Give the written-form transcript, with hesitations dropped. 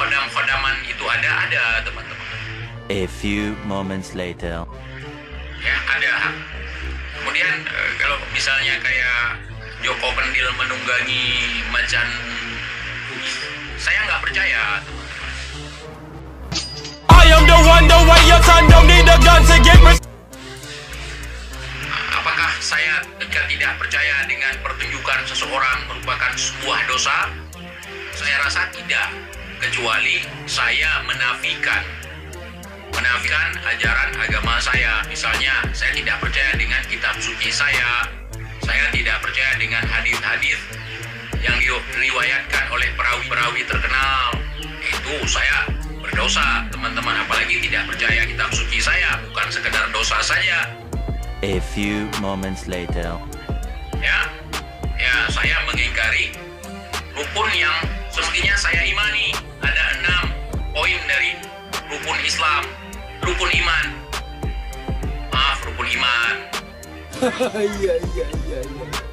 khodam-khodaman itu ada teman-teman. A few moments later. Ya, ada. Kemudian kalau misalnya kayak Joko Pendil menunggangi macan, saya nggak percaya, teman-teman. I am the one, the way your son don't need a gun to get Apakah saya tidak percaya dengan pertunjukan seseorang merupakan sebuah dosa? Saya rasa tidak, kecuali saya menafikan ajaran agama saya. Misalnya, saya tidak percaya dengan kitab suci saya tidak percaya dengan hadis-hadis yang diriwayatkan oleh perawi-perawi terkenal. Itu saya berdosa, teman-teman. Apalagi tidak percaya kitab suci saya, bukan sekedar dosa saja. A few moments later. Ya, saya mengingkari rukun yang semestinya saya imani. Ada 6 poin dari rukun Islam, rukun iman. Maaf, rukun iman. Iya.